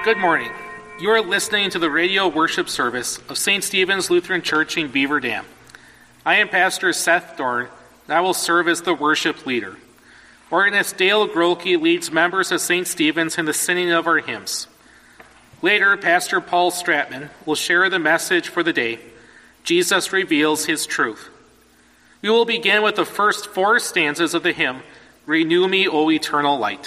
Good morning. You are listening to the radio worship service of St. Stephen's Lutheran Church in Beaver Dam. I am Pastor Seth Dorn, and I will serve as the worship leader. Organist Dale Grolke leads members of St. Stephen's in the singing of our hymns. Later, Pastor Paul Stratman will share the message for the day, Jesus Reveals His Truth. We will begin with the first 4 stanzas of the hymn, Renew Me, O Eternal Light.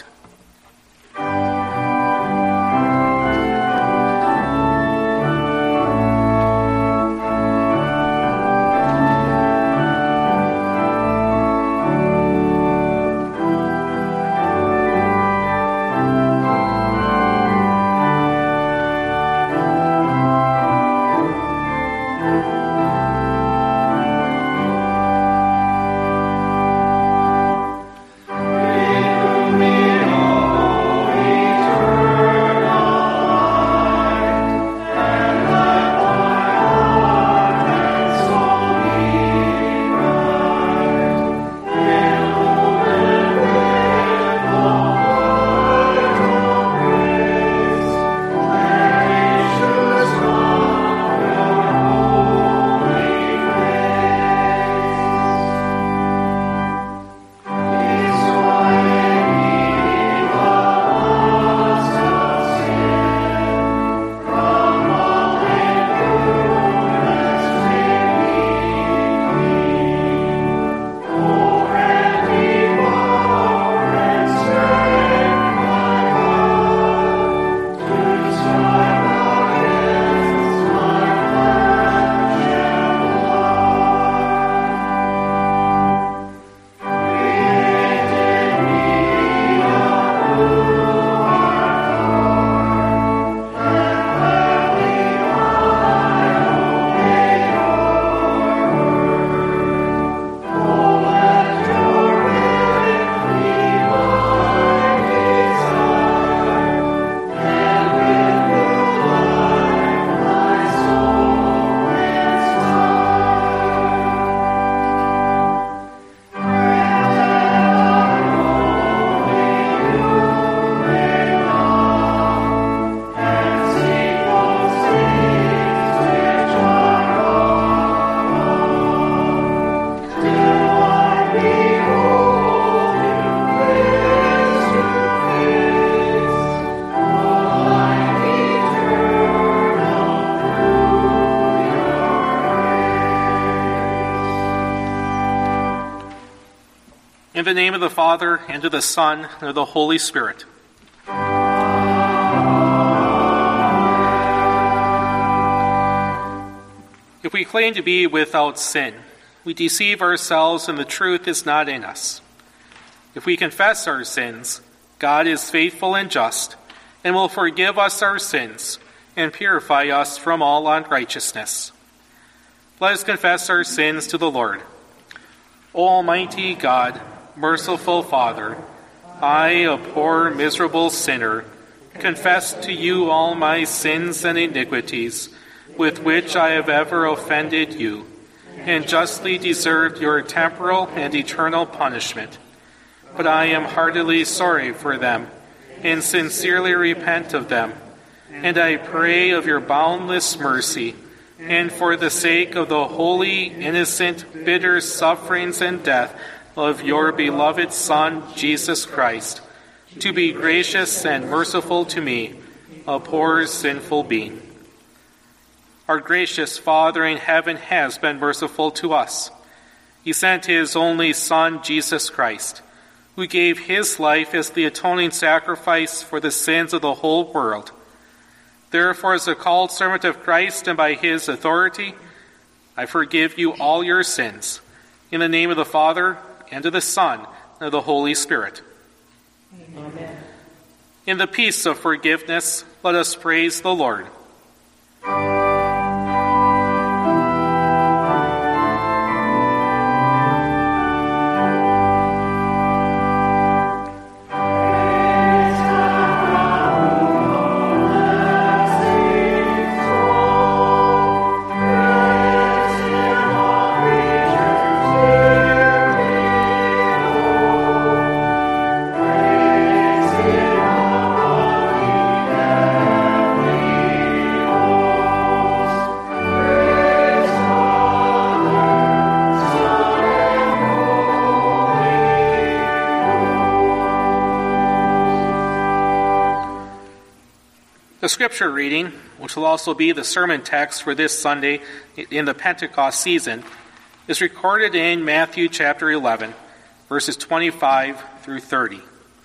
In the name of the Father, and of the Son, and of the Holy Spirit. If we claim to be without sin, we deceive ourselves and the truth is not in us. If we confess our sins, God is faithful and just, and will forgive us our sins and purify us from all unrighteousness. Let us confess our sins to the Lord. O Almighty God, merciful Father, I, a poor, miserable sinner, confess to you all my sins and iniquities with which I have ever offended you, and justly deserved your temporal and eternal punishment. But I am heartily sorry for them, and sincerely repent of them, and I pray of your boundless mercy, and for the sake of the holy, innocent, bitter sufferings and death of your beloved Son, Jesus Christ, to be gracious and merciful to me, a poor sinful being. Our gracious Father in heaven has been merciful to us. He sent his only Son, Jesus Christ, who gave his life as the atoning sacrifice for the sins of the whole world. Therefore, as a called servant of Christ and by his authority, I forgive you all your sins. In the name of the Father, and of the Son, and of the Holy Spirit. Amen. In the peace of forgiveness, let us praise the Lord. The scripture reading, which will also be the sermon text for this Sunday in the Pentecost season, is recorded in Matthew chapter 11, verses 25 through 30.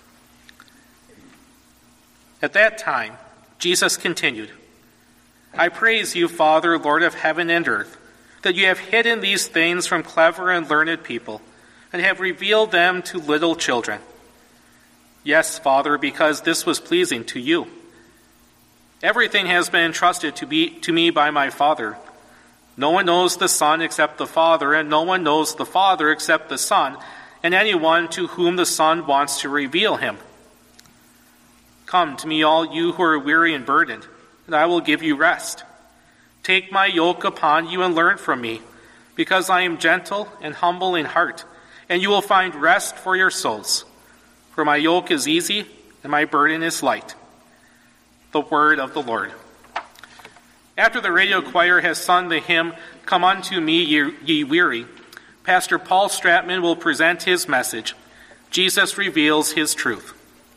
At that time, Jesus continued, I praise you, Father, Lord of heaven and earth, that you have hidden these things from clever and learned people, and have revealed them to little children. Yes, Father, because this was pleasing to you. Everything has been entrusted to me by my Father. No one knows the Son except the Father, and no one knows the Father except the Son, and anyone to whom the Son wants to reveal him. Come to me, all you who are weary and burdened, and I will give you rest. Take my yoke upon you and learn from me, because I am gentle and humble in heart, and you will find rest for your souls. For my yoke is easy, and my burden is light. The word of the Lord. After the radio choir has sung the hymn, Come Unto Me, Ye Weary, Pastor Paul Stratman will present his message, Jesus Reveals His Truth.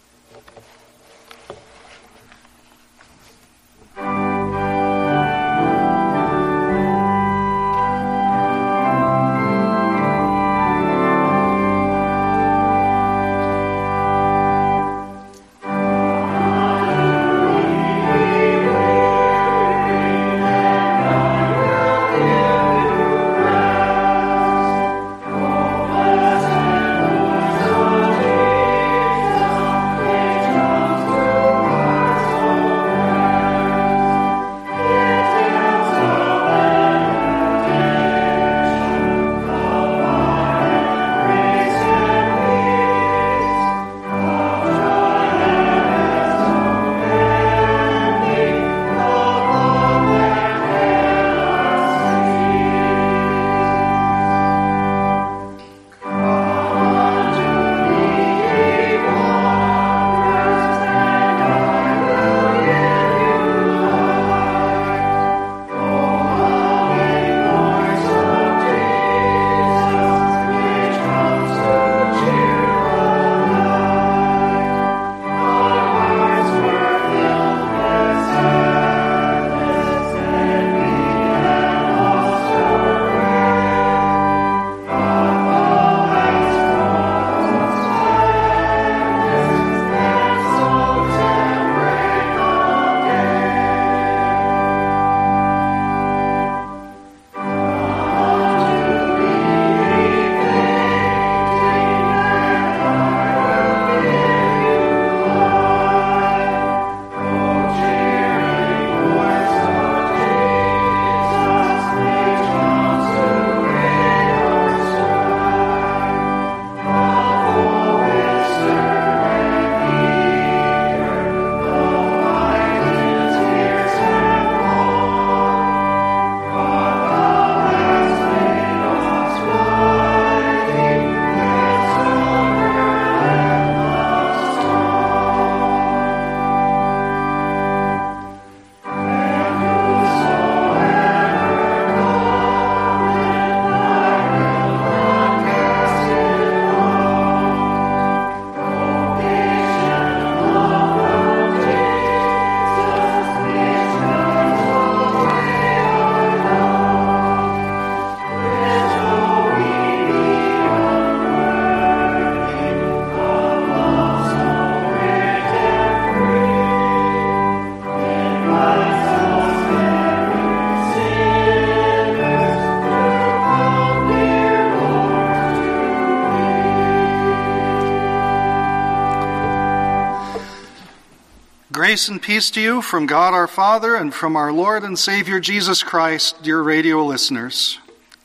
Grace and peace to you from God our Father and from our Lord and Savior Jesus Christ, dear radio listeners.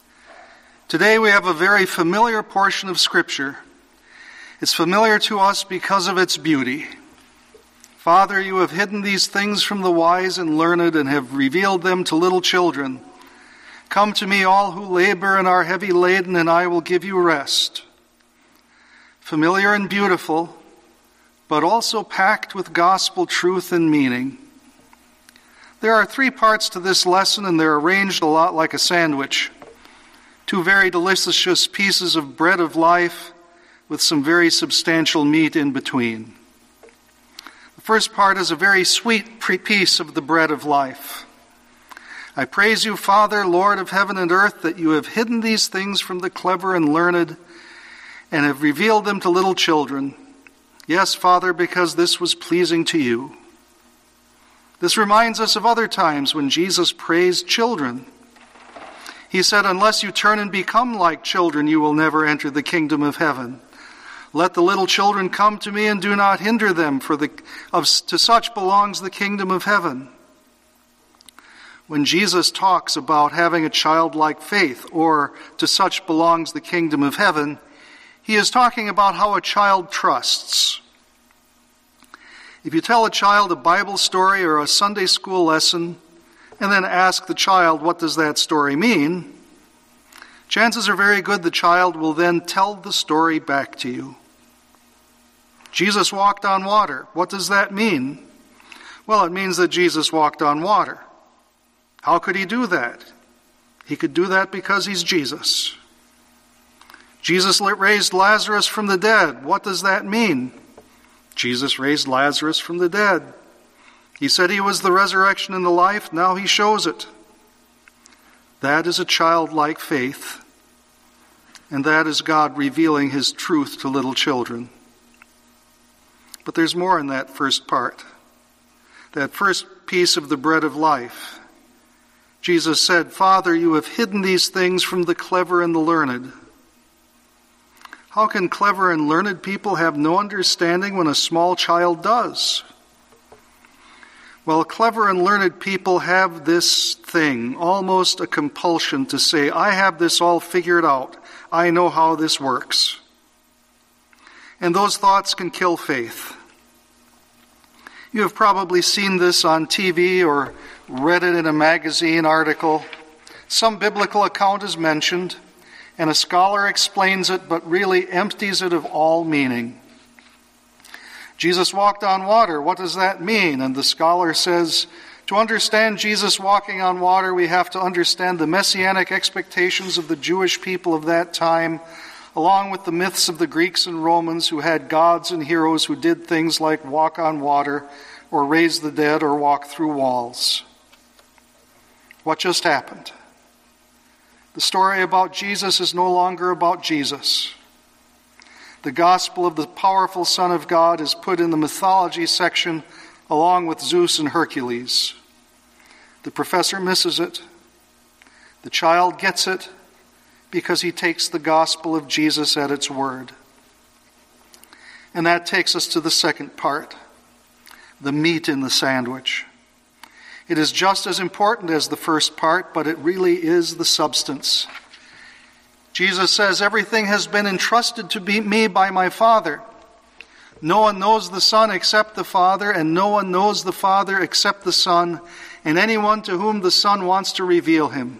Today we have a very familiar portion of Scripture. It's familiar to us because of its beauty. Father, you have hidden these things from the wise and learned and have revealed them to little children. Come to me, all who labor and are heavy laden, and I will give you rest. Familiar and beautiful, but also packed with gospel truth and meaning. There are 3 parts to this lesson, and they're arranged a lot like a sandwich. 2 very delicious pieces of bread of life with some very substantial meat in between. The The first part is a very sweet piece of the bread of life. I praise you, Father, Lord of heaven and earth, that you have hidden these things from the clever and learned and have revealed them to little children. Yes, Father, because this was pleasing to you. This reminds us of other times when Jesus praised children. He said, unless you turn and become like children, you will never enter the kingdom of heaven. Let the little children come to me and do not hinder them, for to such belongs the kingdom of heaven. When Jesus talks about having a childlike faith, or to such belongs the kingdom of heaven, he is talking about how a child trusts. If you tell a child a Bible story or a Sunday school lesson, and then ask the child, what does that story mean? Chances are very good the child will then tell the story back to you. Jesus walked on water. What does that mean? Well, it means that Jesus walked on water. How could he do that? He could do that because he's Jesus. Jesus raised Lazarus from the dead. What does that mean? Jesus raised Lazarus from the dead. He said he was the resurrection and the life. Now he shows it. That is a childlike faith. And that is God revealing his truth to little children. But there's more in that first part. That first piece of the bread of life. Jesus said, Father, you have hidden these things from the clever and the learned. How can clever and learned people have no understanding when a small child does? Well, clever and learned people have this thing, almost a compulsion to say, I have this all figured out. I know how this works. And those thoughts can kill faith. You have probably seen this on TV or read it in a magazine article. Some biblical account is mentioned, and a scholar explains it, but really empties it of all meaning. Jesus walked on water. What does that mean? And the scholar says, to understand Jesus walking on water, we have to understand the messianic expectations of the Jewish people of that time, along with the myths of the Greeks and Romans who had gods and heroes who did things like walk on water or raise the dead or walk through walls. What just happened? The story about Jesus is no longer about Jesus. The gospel of the powerful Son of God is put in the mythology section along with Zeus and Hercules. The professor misses it. The child gets it because he takes the gospel of Jesus at its word. And that takes us to the second part, the meat in the sandwich. It is just as important as the first part, but it really is the substance. Jesus says, everything has been entrusted to me by my Father. No one knows the Son except the Father, and no one knows the Father except the Son, and anyone to whom the Son wants to reveal him.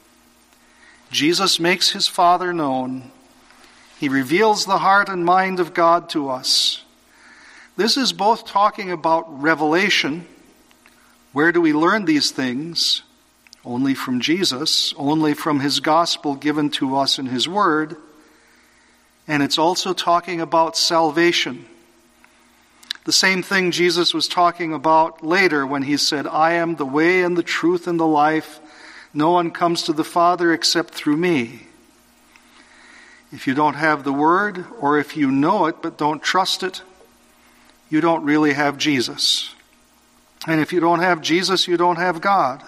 Jesus makes his Father known. He reveals the heart and mind of God to us. This is both talking about revelation. Where do we learn these things? Only from Jesus, only from his gospel given to us in his word. And it's also talking about salvation. The same thing Jesus was talking about later when he said, I am the way and the truth and the life. No one comes to the Father except through me. If you don't have the word, or if you know it but don't trust it, you don't really have Jesus. And if you don't have Jesus, you don't have God.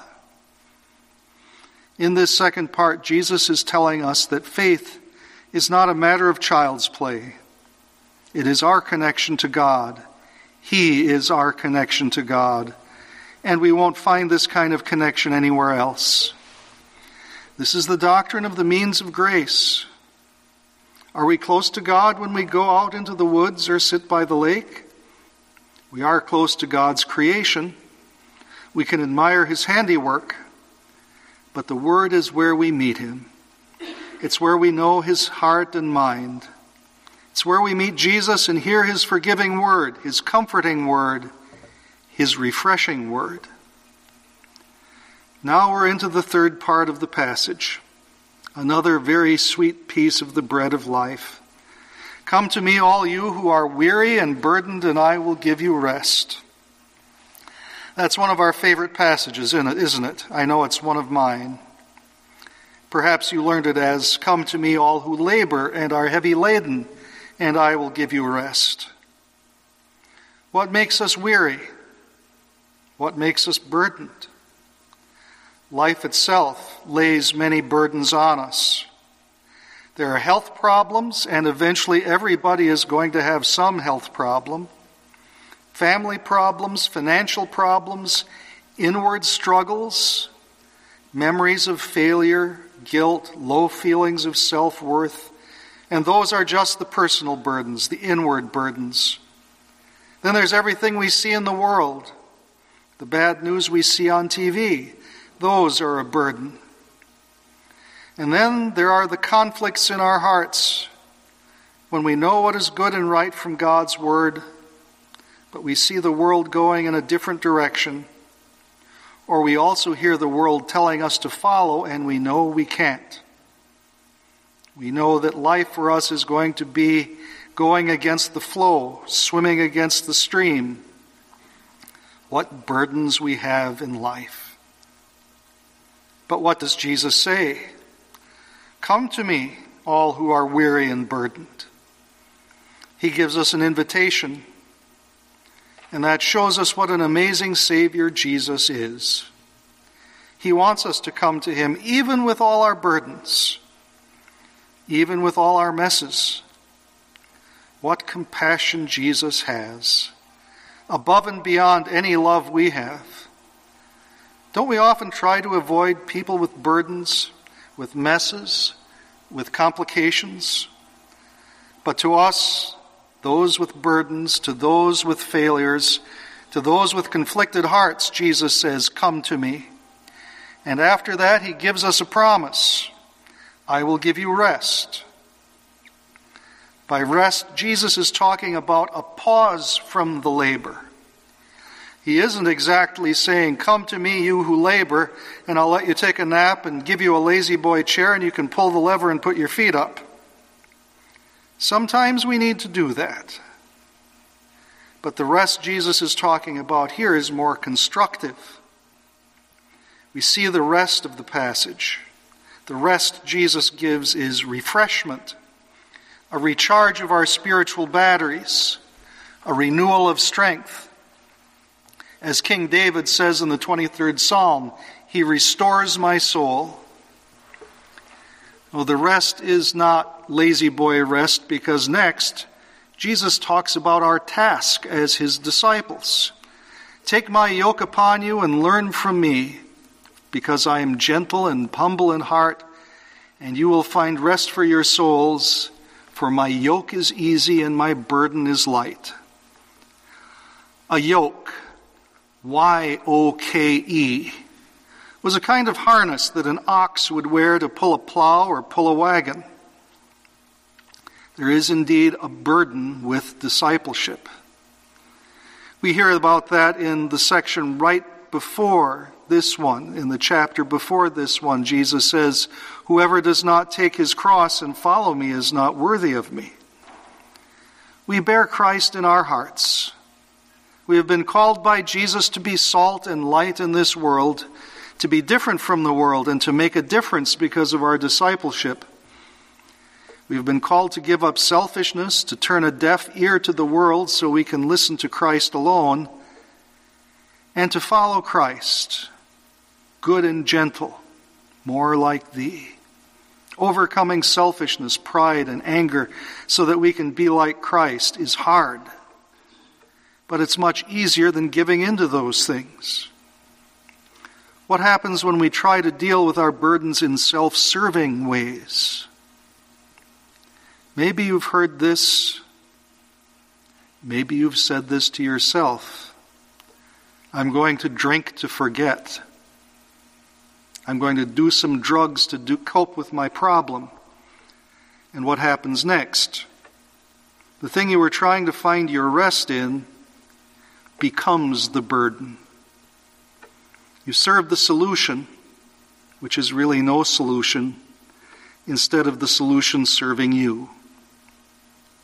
In this second part, Jesus is telling us that faith is not a matter of child's play. It is our connection to God. He is our connection to God. And we won't find this kind of connection anywhere else. This is the doctrine of the means of grace. Are we close to God when we go out into the woods or sit by the lake? We are close to God's creation. We can admire his handiwork. But the Word is where we meet him. It's where we know his heart and mind. It's where we meet Jesus and hear his forgiving word, his comforting word, his refreshing word. Now we're into the third part of the passage. Another very sweet piece of the bread of life. Come to me, all you who are weary and burdened, and I will give you rest. That's one of our favorite passages, isn't it? I know it's one of mine. Perhaps you learned it as, come to me, all who labor and are heavy laden, and I will give you rest. What makes us weary? What makes us burdened? Life itself lays many burdens on us. There are health problems, and eventually everybody is going to have some health problem. Family problems, financial problems, inward struggles, memories of failure, guilt, low feelings of self-worth. And those are just the personal burdens, the inward burdens. Then there's everything we see in the world. The bad news we see on TV. Those are a burden. And then there are the conflicts in our hearts when we know what is good and right from God's Word, but we see the world going in a different direction, or we also hear the world telling us to follow and we know we can't. We know that life for us is going to be going against the flow, swimming against the stream. What burdens we have in life. But what does Jesus say? Come to me, all who are weary and burdened. He gives us an invitation, and that shows us what an amazing Savior Jesus is. He wants us to come to him even with all our burdens, even with all our messes. What compassion Jesus has, above and beyond any love we have. Don't we often try to avoid people with burdens, with messes, with complications? But to us, those with burdens, to those with failures, to those with conflicted hearts, Jesus says, come to me. And after that, he gives us a promise. I will give you rest. By rest, Jesus is talking about a pause from the labor. He isn't exactly saying, come to me, you who labor, and I'll let you take a nap and give you a lazy boy chair and you can pull the lever and put your feet up. Sometimes we need to do that. But the rest Jesus is talking about here is more constructive. We see the rest of the passage. The rest Jesus gives is refreshment, a recharge of our spiritual batteries, a renewal of strength. As King David says in the 23rd Psalm, he restores my soul. Well, the rest is not lazy boy rest, because next, Jesus talks about our task as his disciples. Take my yoke upon you and learn from me, because I am gentle and humble in heart, and you will find rest for your souls, for my yoke is easy and my burden is light. A yoke, Y-O-K-E, was a kind of harness that an ox would wear to pull a plow or pull a wagon. There is indeed a burden with discipleship. We hear about that in the section right before this one, in the chapter before this one. Jesus says, whoever does not take his cross and follow me is not worthy of me. We bear Christ in our hearts. We have been called by Jesus to be salt and light in this world, to be different from the world, and to make a difference because of our discipleship. We have been called to give up selfishness, to turn a deaf ear to the world so we can listen to Christ alone, and to follow Christ, good and gentle, more like thee. Overcoming selfishness, pride, and anger so that we can be like Christ is hard. But it's much easier than giving into those things. What happens when we try to deal with our burdens in self-serving ways? Maybe you've heard this. Maybe you've said this to yourself. I'm going to drink to forget. I'm going to do some drugs to cope with my problem. And what happens next? The thing you were trying to find your rest in becomes the burden. You serve the solution, which is really no solution, instead of the solution serving you.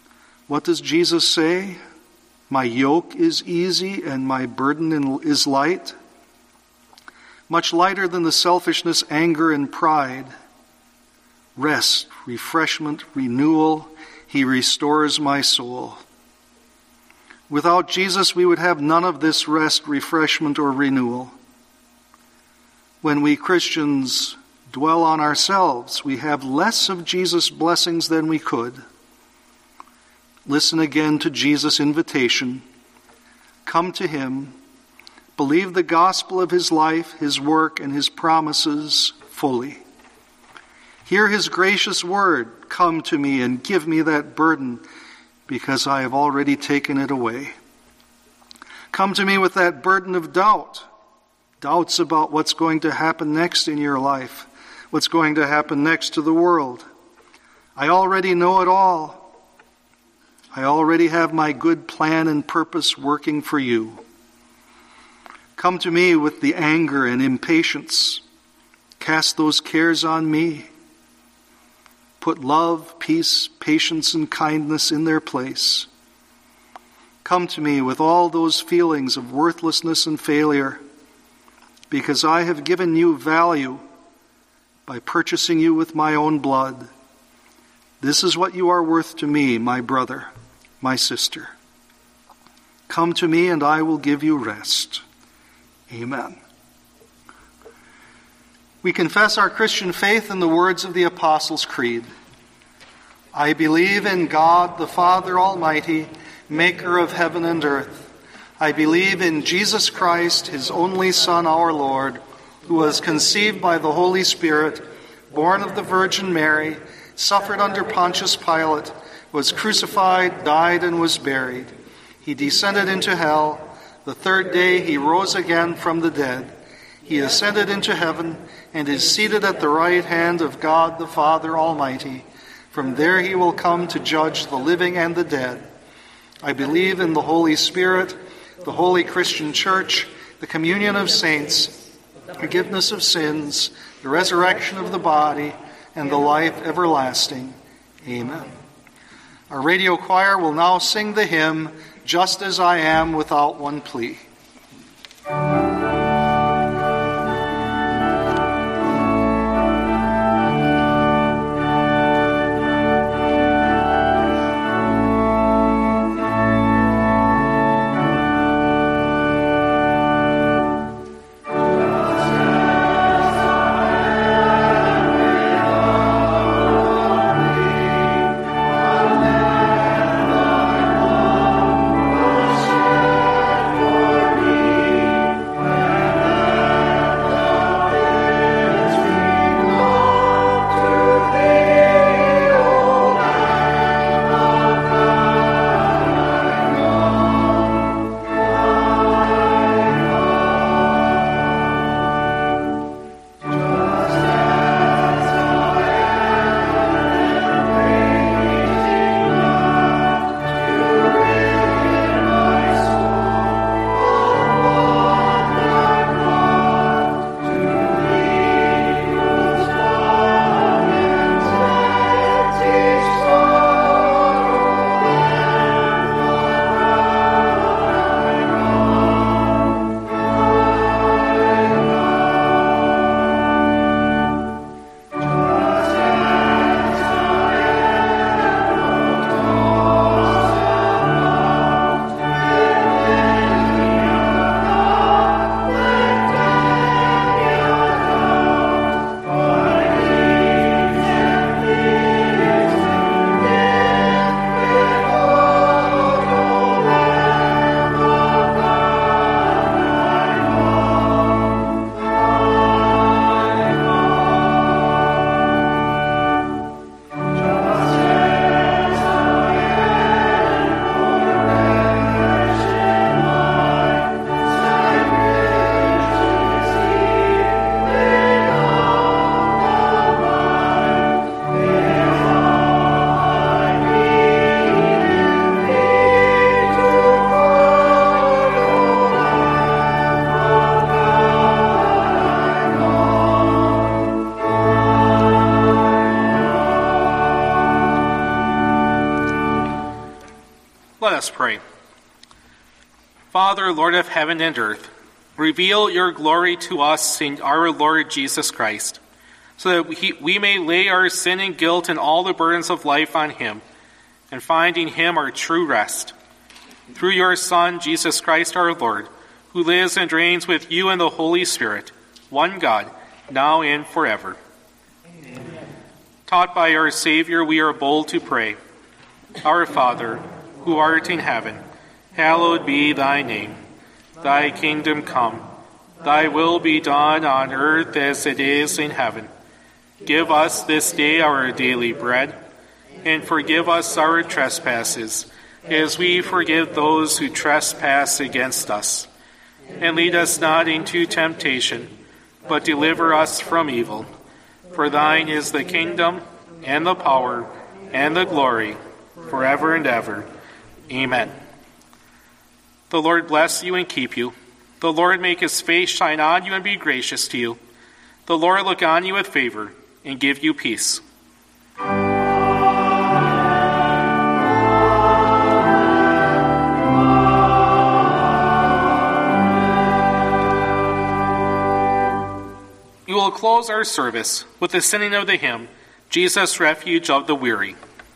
What does Jesus say? My yoke is easy and my burden is light. Much lighter than the selfishness, anger, and pride. Rest, refreshment, renewal. He restores my soul. Without Jesus, we would have none of this rest, refreshment, or renewal. When we Christians dwell on ourselves, we have less of Jesus' blessings than we could. Listen again to Jesus' invitation. Come to him. Believe the gospel of his life, his work, and his promises fully. Hear his gracious word. Come to me and give me that burden, because I have already taken it away. Come to me with that burden of doubt. Doubts about what's going to happen next in your life, what's going to happen next to the world. I already know it all. I already have my good plan and purpose working for you. Come to me with the anger and impatience. Cast those cares on me. Put love, peace, patience, and kindness in their place. Come to me with all those feelings of worthlessness and failure, because I have given you value by purchasing you with my own blood. This is what you are worth to me, my brother, my sister. Come to me and I will give you rest. Amen. We confess our Christian faith in the words of the Apostles' Creed. I believe in God, the Father Almighty, maker of heaven and earth. I believe in Jesus Christ, his only Son, our Lord, who was conceived by the Holy Spirit, born of the Virgin Mary, suffered under Pontius Pilate, was crucified, died, and was buried. He descended into hell. The third day he rose again from the dead. He ascended into heaven and is seated at the right hand of God the Father Almighty. From there he will come to judge the living and the dead. I believe in the Holy Spirit, the holy Christian Church, the communion of saints, forgiveness of sins, the resurrection of the body, and the life everlasting. Amen. Our radio choir will now sing the hymn, Just As I Am, without one plea. For Let us pray. Father, Lord of heaven and earth, reveal your glory to us in our Lord Jesus Christ, so that we may lay our sin and guilt and all the burdens of life on him, and find in him our true rest. Through your Son, Jesus Christ our Lord, who lives and reigns with you in the Holy Spirit, one God, now and forever. Amen. Taught by our Savior, we are bold to pray. Our Father, who art in heaven, hallowed be thy name. Thy kingdom come. Thy will be done on earth as it is in heaven. Give us this day our daily bread, and forgive us our trespasses, as we forgive those who trespass against us. And lead us not into temptation, but deliver us from evil. For thine is the kingdom, and the power, and the glory, forever and ever. Amen. The Lord bless you and keep you. The Lord make his face shine on you and be gracious to you. The Lord look on you with favor and give you peace. We will close our service with the singing of the hymn, Jesus, Refuge of the Weary.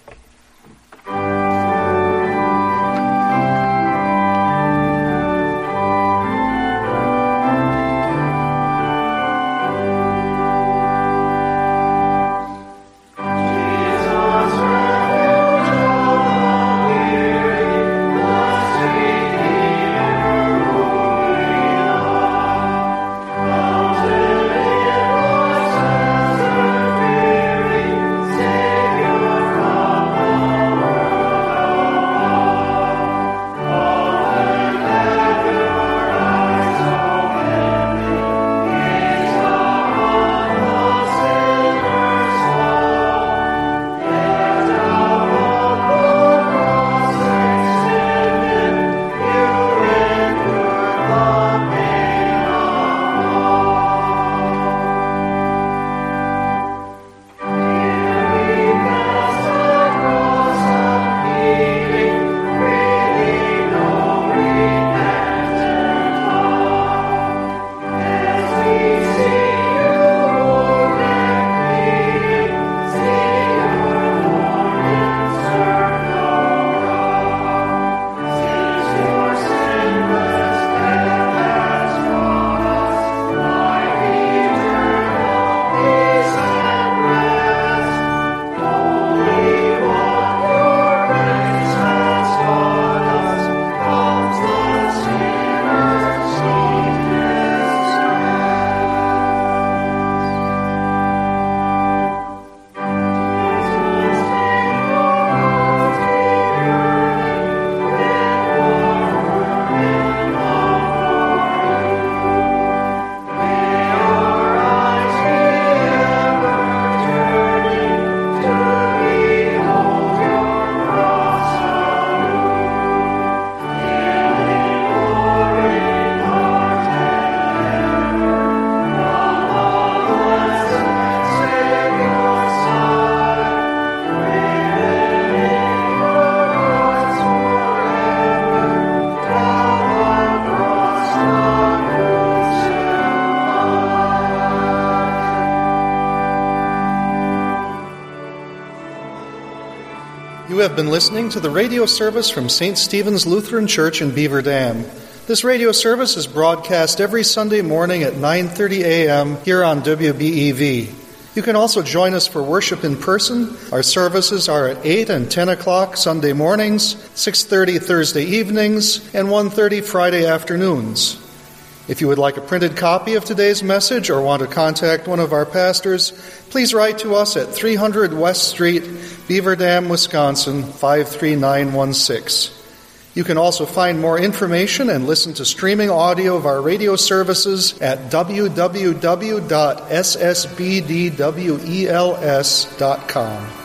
You have been listening to the radio service from St. Stephen's Lutheran Church in Beaver Dam. This radio service is broadcast every Sunday morning at 9:30 a.m. here on WBEV. You can also join us for worship in person. Our services are at 8 and 10 o'clock Sunday mornings, 6:30 Thursday evenings, and 1:30 Friday afternoons. If you would like a printed copy of today's message or want to contact one of our pastors, please write to us at 300 West Street, Beaver Dam, Wisconsin, 53916. You can also find more information and listen to streaming audio of our radio services at www.ssbdwels.com.